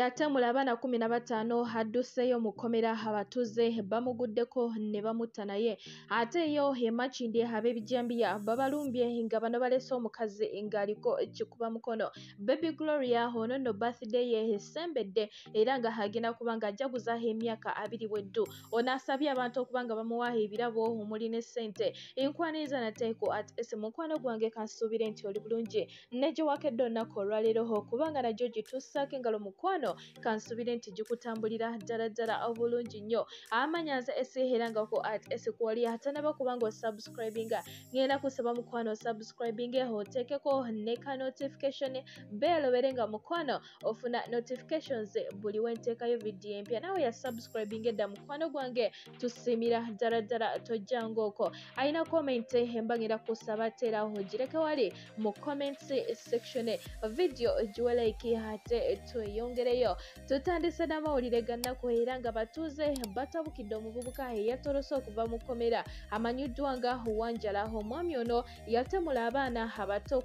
yatemula abaana 15 hadduseeyo mu kkomera abatuze bamuguddeko ne bamutta naye ate yo Makindye ab'ebijambiya babalumbye nga bano balese omukazi ng'aliko kikuba mukono. Baby Gloria ono nno birthday ye esembede era nga agenda kuba nga ajaguza emyaka 2 weddu. Ono asabye abantu okuba nga bamuwa ebirabo omuli ne ssente. Enkwaniriza nateeko ati ese mukwano gwange kansuubire nti oli bulungi ne gye wakedde olunaku olwaleero kubanga najjo gituusaako engalo mukwano kansuubire nti gikutambulira ddala obulungi nnyo. Amanyaze esi era nga ko ati ese kwoli atanaba kubanga osubscribinga ngenda kusaba mukwano subscribing oteekeko ne ka notification bell obere nga mukwano ofuna notifications buli wenteekayo video empya. Nawe ya subscribing edda mukwano gwange tusimira ddala tojjangaoko. Alina comment emba ngenda kusaba tera ogireke wali mu comment section. Video giwe like ate tweyongereyo. Tutandise n'amawulire gannaku era nga batuuze batabukidde omuvubuka eyatolose okuva mu kkomera amanyiddwa nga Wanjala. Omwami ono yatemula abaana abato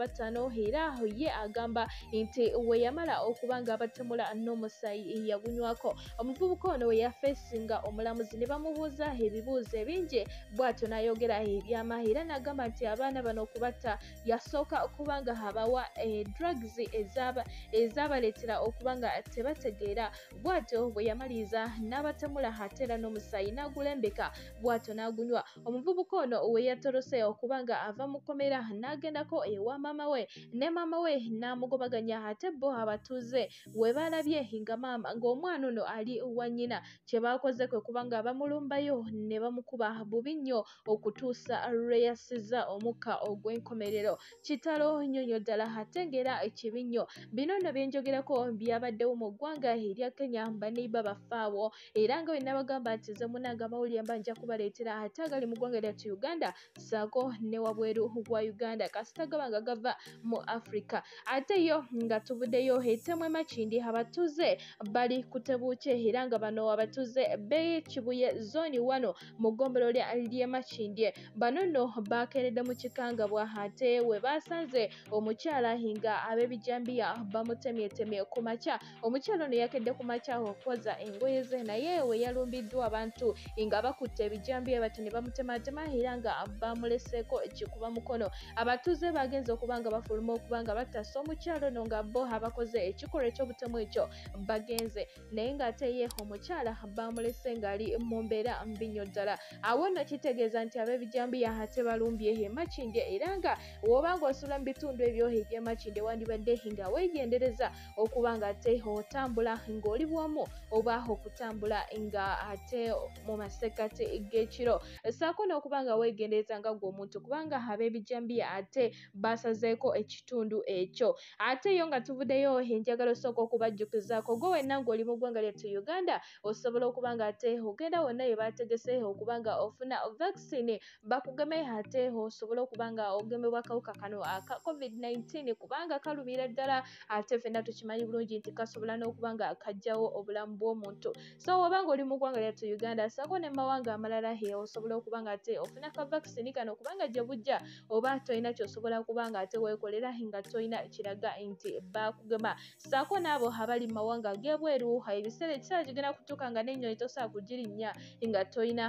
15 era ye agamba nti we yamala okuba nga abatemula n'omusayi yagunywako. Omuvubuka ono we yafeesinga omulamuzi ne bamubuuza ebibuuzo ebingi bw'atyo n'ayogera ebyama era n'agamba nti abaana bano okubatta yasooka okuba nga abawa drugs ezabaleetera okuba nga tebategeera bw'atyo bwe yamaliriza n'abatemula ate era n'omusayi n'agulembeka bw'atyo n'agunywa. Omuvubuka ono we yatolose okuba nga ava mu kkomera n'agendako ewa maama we ne maama we n'amugobaganya ate bo abatuuze we balabye ng'omwana ono ali wa nnyina kye baakoze kwe kuba nga bamulumbayo ne bamukuba bubi nnyo okutuusa lwe yasiza omukka ogw'enkomerero. Kitalo nnyonnyo ddala ate ng'era ekibi nnyo. Bino nno bye njogerako byabaddewo mu ggwanga erya Kenya baneiba bafaawo era nga bwe nabagamba nti ze munanga amawulire mba nja kubaleetera ate agali mu ggwanga lyattu Uganda ssaako ne wabweru bwa Uganda kasita gaba nga gava mu Africa. Ate yo nga tuvuddeyo etemwe Makindye abatuuze bali ku Tebuukye era nga bano abatuuze b'Kibuye zone 1 mu ggombolo ly'e Makindye bano nno bakeeredde mu kikangabwa ate we basanze omukyala nga ab'ebijambiya bamutemyetemye ku makya. Omukyala ono yakedde ku makya okwoza engoye ze naye we yalumbiddwa abantu nga bakutte ebijambiya bati ne bamutematema era nga bamuleseeko ekikuba mukono. Abatuuze bagenze okuba nga bafuluma okuba nga battasa omukyala ono nga bo abakoze ekikolwa eky'obutemu ekyo bagenze naye ng'ate ye omukyala bamulese ng'ali mu mbeera mbi nnyo ddala. Awo nno kitegeeza nti ab'ebijambiya ate balumbye Makindye era nga woba ng'osula mu bitundu ebyo eby'e Makindye wandibadde nga weegendereza okuba nga ate otambula ng'oli bwomu oba okutambula nga ate mu masekkati g'ekiro ssaako n'okuba nga weegendereza nga gwe omuntu kubanga ab'ebijambiya ate basazeeko ekitundu ekyo. Ate yo nga tuvuddeyo enjagala osooka okubajjukizaako gwe wenna ng'oli mu ggwanga lyattu Uganda osobola okuba nga ate ogenda wonna ye baategese okuba nga ofuna vaccine bakugeme ate osobola okuba nga ogemebwa akawuka kano aka COVID-19 kubanga kalumira ddala ate ffenna tukimanyi bulungi nti kasobola n'okuba nga kajjawo obulamu bw'omuntu. So oba ng'oli mu ggwanga lyattu Uganda ssaako ne mawanga amalala osobola okuba nga ate ofuna ka vaccine kano kubanga gye bujja oba tolina ky'osobola kuba nga ate weekolera nga tolina kiraga nti baakugema. Ssaako n'abo abali mu mawanga ag'ebweru ekiseera kigenda kutuuka nga n'ennyonyi tosobola kugirinnya nga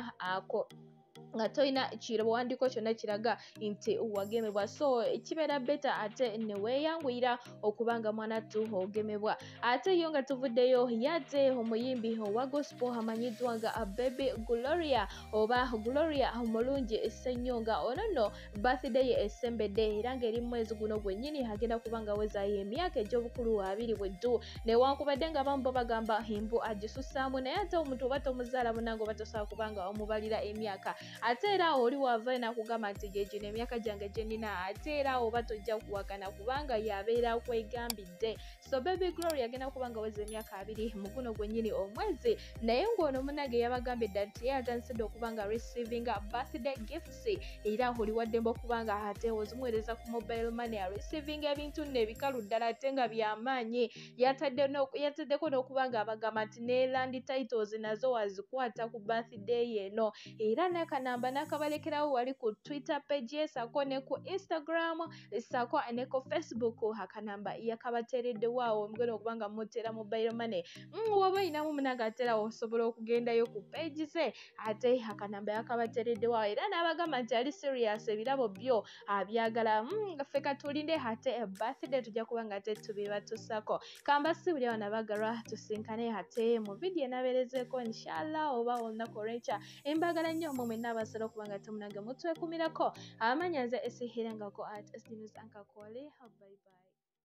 tolina kiwandiiko kyonna kiraga nti wagemebwa. So kibeera beta ate ne weeyanguyira okuba nga mwanattu ogemebwa. Ate yo nga tuvuddeyo yadde omuyimbi owa gospel amanyiddwa nga Baby Gloria oba Gloria omulungi Ssenyonga ono nno birthday ye esembede era ng'eri mu mwezi guno gwennyini agenda kuba nga awezaayo emyaka egy'obukulu 2 weddu newankubadde nga abamu bo bagamba embu agisussaamu naye ate omuntu oba tomuzaala munange oba tosobola kuba nga omubalira emyaka. Ate era oli wava nakugamba nti gye gino emyaka gyange gye nnina ate era oba tojja kuwakana kubanga yabeera kwegambidde. So Baby Gloria agenda kuba nga aweza emyaka 2 mu guno gwennyini omwezi naye ng'ono munnage yabagambye dda nti yatansidde okuba nga receiving birthday gifts era oli waddembe okuba nga ate ozimuweereza ku mobile money receiving ebintu nno ebikalu ddala ate nga byamaanyi. Yataddeko n'okuba nga abagamba nti ne land titles nazo wazikwata ku birthday eno era n'akanamba akanamba n'akabalekerawo wali ku Twitter page ssaako ne ku Instagram ssaako ne ku Facebook akanamba yakabateereddewo awo mugenda okuba nga muteera mobile money waba oyinamu munagatera osobola okugendayo ku page ze ate akanamba yakabateereddewo awo era n'abagamba nti ali serious ebirabo byo abyagala ffe katulinde ate birthday tujja kuba nga tetubibatussako kambasibuli awo nabagalwa tusinkane ate mu vidiyo enabeerezeeko inshallah oba olunaku olw'enkya embagala nnyo omwo mwenna abasala okuba nga temunage mutwekumirako amannya nze esihirangako at sdnews ankakoli bye bye